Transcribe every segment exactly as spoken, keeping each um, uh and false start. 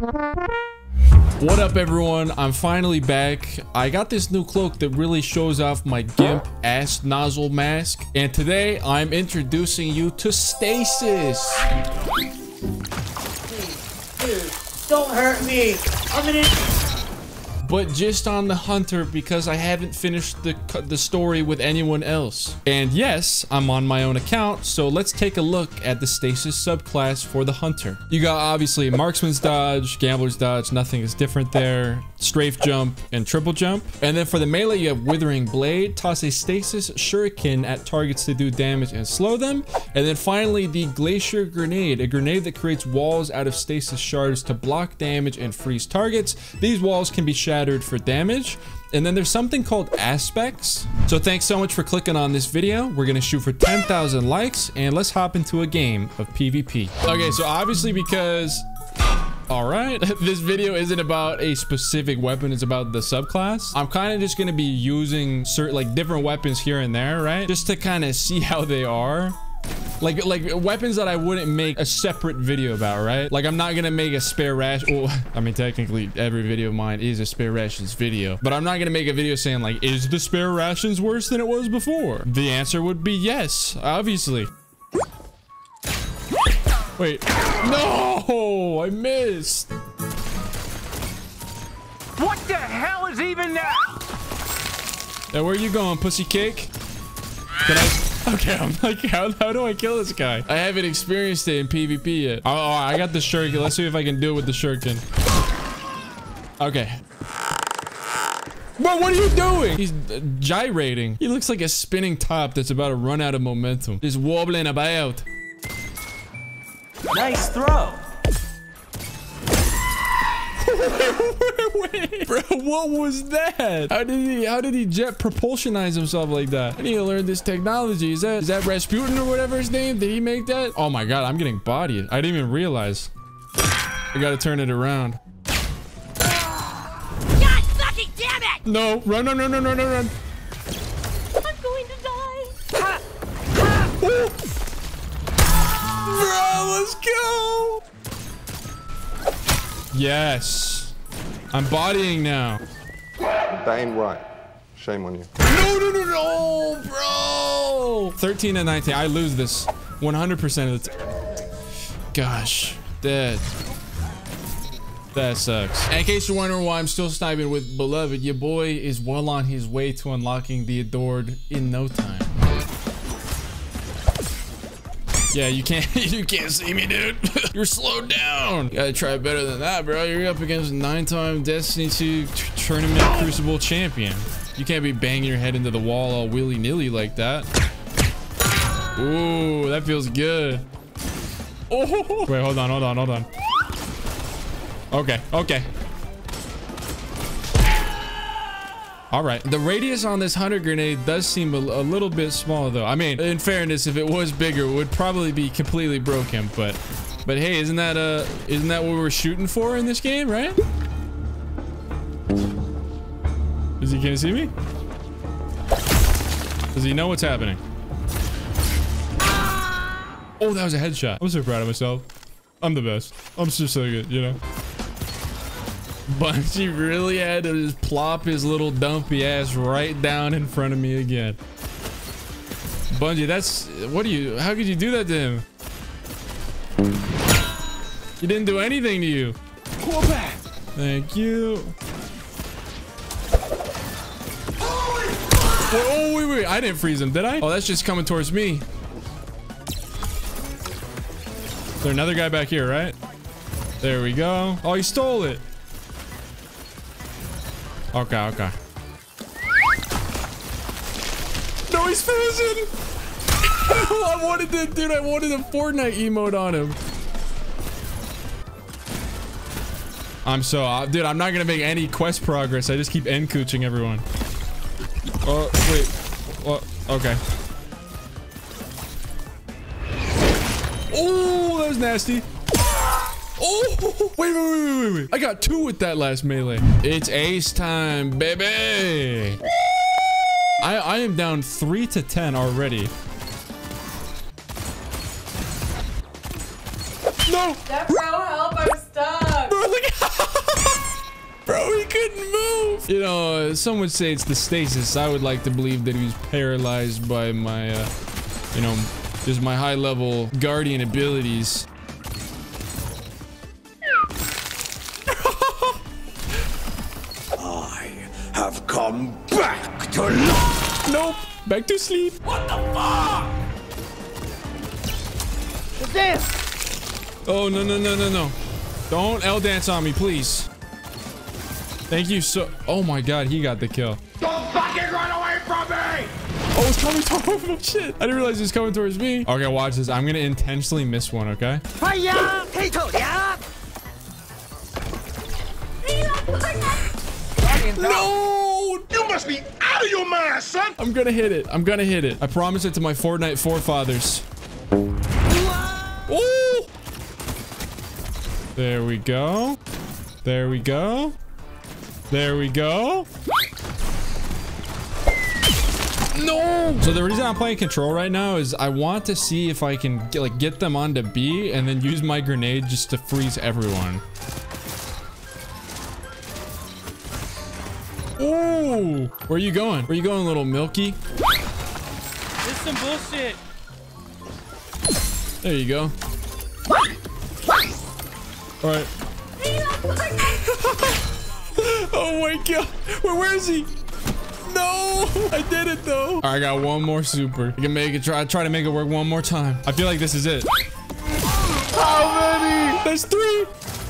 What up, everyone? I'm finally back. I got this new cloak that really shows off my gimp ass nozzle mask. And today I'm introducing you to Stasis. Dude, don't hurt me. I'm an But just on the hunter because I haven't finished the, the story with anyone else. And yes, I'm on my own account, so let's take a look at the Stasis subclass for the hunter. You got obviously marksman's dodge, gambler's dodge, nothing is different there, strafe jump, and triple jump. And then for the melee, you have withering blade, toss a stasis shuriken at targets to do damage and slow them. And then finally, the glacier grenade, a grenade that creates walls out of stasis shards to block damage and freeze targets. These walls can be shattered for damage. And then there's something called aspects. So thanks so much for clicking on this video. We're gonna shoot for ten thousand likes and let's hop into a game of PvP. Okay, so obviously because all right, this video isn't about a specific weapon, it's about the subclass. I'm kind of just gonna be using certain like different weapons here and there, right? Just to kind of see how they are. Like, like weapons that I wouldn't make a separate video about, right? Like, I'm not gonna make a spare rash. Well, I mean, technically, every video of mine is a spare rations video, but I'm not gonna make a video saying like, is the spare rations worse than it was before? The answer would be yes, obviously. Wait, no, I missed. What the hell is even that? Now, where are you going, pussy cake? Can I? Okay, I'm like, how, how do I kill this guy? I haven't experienced it in PvP yet. Oh, oh, I got the shuriken. Let's see if I can do it with the shuriken. Okay. Bro, what are you doing? He's uh, gyrating. He looks like a spinning top that's about to run out of momentum. Just wobbling about. nice throw. wait, wait, bro, what was that? How did he how did he jet propulsionize himself like that? I need to learn this technology. Is that is that Rasputin or whatever his name? Did he make that? Oh my god, I'm getting bodied. I didn't even realize. I gotta turn it around. God fucking damn it! No, run, run, run, run, run, run. I'm going to die. Bro, let's go. Yes. I'm bodying now. That ain't right. Shame on you. No, no, no, no, bro. thirteen and nineteen. I lose this one hundred percent of the time. Gosh, dead. That sucks. And in case you're wondering why I'm still sniping with Beloved, your boy is well on his way to unlocking the Adored in no time. Yeah, you can't you can't see me, dude. You're slowed down. You gotta try better than that, bro. You're up against a nine-time Destiny two tournament Crucible champion. You can't be banging your head into the wall all willy-nilly like that. Ooh, that feels good. Oh, wait, hold on, hold on, hold on. Okay, okay. All right, the radius on this hunter grenade does seem a, a little bit small though. I mean, in fairness, if it was bigger, it would probably be completely broken, but but hey, isn't that uh isn't that what we're shooting for in this game, right? Is he gonna see me? Does he know what's happening? Oh, that was a headshot. I'm so proud of myself. I'm the best. I'm just so good, you know? Bungie really had to just plop his little dumpy ass right down in front of me again. Bungie, that's... What do you... How could you do that to him? He didn't do anything to you. Pull back. Thank you. Wait, oh, wait, wait. I didn't freeze him, did I? Oh, that's just coming towards me. There's another guy back here, right? There we go. Oh, he stole it. Okay, okay. No, he's frozen. I wanted to, dude, I wanted a Fortnite emote on him. I'm so, uh, dude, I'm not gonna make any quest progress. I just keep end cooching everyone. Oh, wait. Oh, okay. Oh, that was nasty. Oh, wait, wait, wait, wait, wait. I got two with that last melee. It's ace time, baby. I, I am down three to ten already. No. That bro, help, I'm stuck. Bro, look at couldn't move. You know, some would say it's the stasis. I would like to believe that he was paralyzed by my, uh, you know, just my high level guardian abilities. I have come back to life. Nope. Back to sleep. What the fuck? Oh, no, no, no, no, no. Don't L dance on me, please. Thank you so... Oh my god, he got the kill. Don't fucking run away from me! Oh, it's coming towards me. Shit. I didn't realize it was coming towards me. Okay, watch this. I'm gonna intentionally miss one, okay? Hiya! Hey, yeah! No! You must be out of your mind, son! I'm gonna hit it. I'm gonna hit it. I promise it to my Fortnite forefathers. Ooh! There we go. There we go. There we go. No! So the reason I'm playing control right now is I want to see if I can get, like get them onto B and then use my grenade just to freeze everyone. Ooh! Where are you going? Where are you going, little Milky? This is some bullshit. There you go. All right. Oh my god. Where, where is he? No, I did it though. All right, I got one more super. I can make it, try, try to make it work one more time. I feel like this is it. How many? That's three.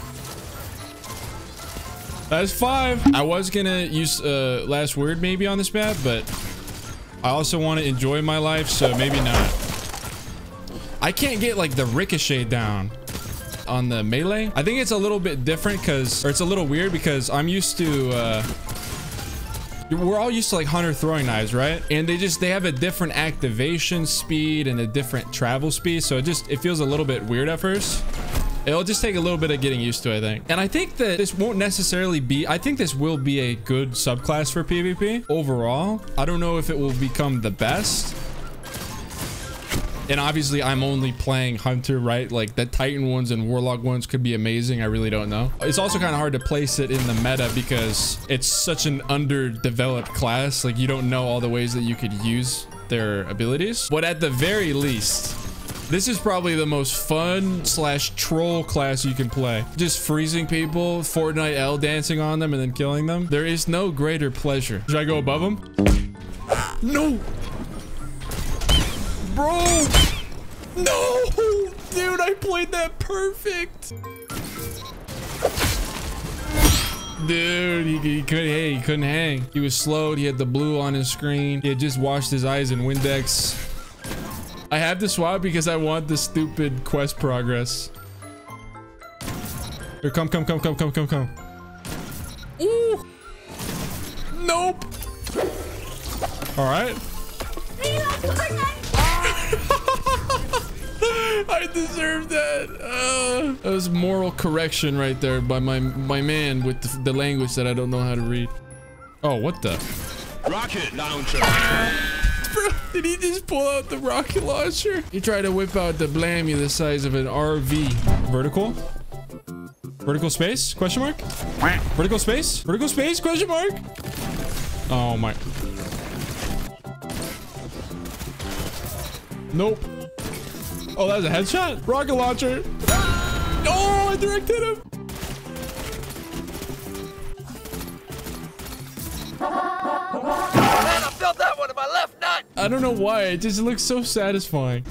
That's five. I was gonna use uh, last word maybe on this map, but I also want to enjoy my life, so maybe not. I can't get like the ricochet down on the melee. I think it's a little bit different because, or it's a little weird because I'm used to, uh, we're all used to like hunter throwing knives, right? And they just, they have a different activation speed and a different travel speed. So it just, it feels a little bit weird at first. It'll just take a little bit of getting used to, I think. And I think that this won't necessarily be, I think this will be a good subclass for PvP overall. I don't know if it will become the best. And obviously I'm only playing Hunter, right? Like the Titan ones and Warlock ones could be amazing. I really don't know. It's also kind of hard to place it in the meta because it's such an underdeveloped class. Like you don't know all the ways that you could use their abilities. But at the very least, this is probably the most fun slash troll class you can play. Just freezing people, Fortnite L dancing on them and then killing them. There is no greater pleasure. Should I go above them? No! Bro! No! Dude, I played that perfect! Dude, he, he couldn't, hey, he couldn't hang. He was slowed. He had the blue on his screen. He had just washed his eyes in Windex. I have to swap because I want the stupid quest progress. Here, come, come, come, come, come, come, come. Ooh! Nope! Alright. I deserve that. Uh, that was moral correction right there by my my man with the, the language that I don't know how to read. Oh, what the? Rocket launcher. Bro, did he just pull out the rocket launcher? He tried to whip out the blammy the size of an R V. Vertical? Vertical space? Question mark? Vertical space? Vertical space? Question mark? Oh my. Nope. Oh, that was a headshot? Rocket launcher. Oh, I direct hit him. Man, I felt that one in my left nut. I don't know why. It just looks so satisfying.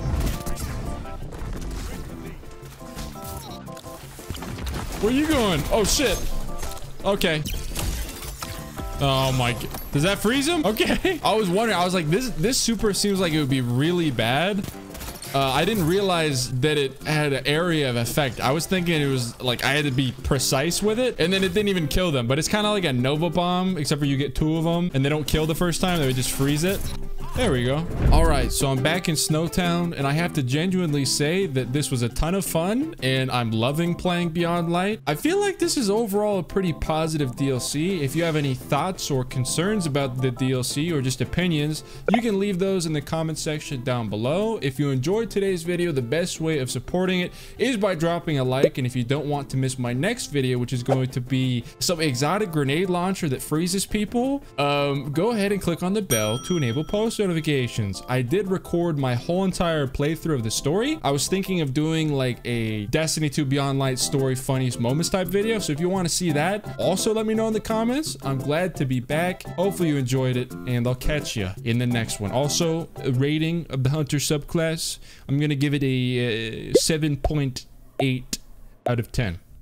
Where you going? Oh, shit. Okay. Oh my god. Does that freeze him? Okay. I was wondering. I was like, this this super seems like it would be really bad. Uh, I didn't realize that it had an area of effect. I was thinking it was like I had to be precise with it, and then it didn't even kill them. But it's kind of like a Nova Bomb, except for you get two of them, and they don't kill the first time. They would just freeze it. There we go. All right, so I'm back in Snowtown, and I have to genuinely say that this was a ton of fun, and I'm loving playing Beyond Light. I feel like this is overall a pretty positive D L C. If you have any thoughts or concerns about the D L C or just opinions, you can leave those in the comment section down below. If you enjoyed today's video, the best way of supporting it is by dropping a like, and if you don't want to miss my next video, which is going to be some exotic grenade launcher that freezes people, um, go ahead and click on the bell to enable post notifications. I did record my whole entire playthrough of the story. I was thinking of doing like a Destiny two Beyond Light story funniest moments type video, so if you want to see that, also let me know in the comments. I'm glad to be back. Hopefully you enjoyed it, and I'll catch you in the next one. Also, a rating of the Hunter subclass, I'm gonna give it a uh, seven point eight out of ten.